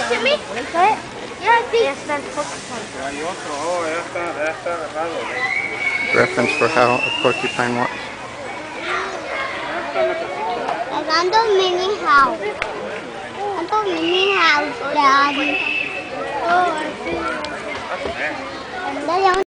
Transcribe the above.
it me? Yeah, sí. Hay otro, ya está agarrado. Reference for how a porcupine walks. Around the mini house. And the mini house, Daddy. Oh, I see. That's next. Daddy,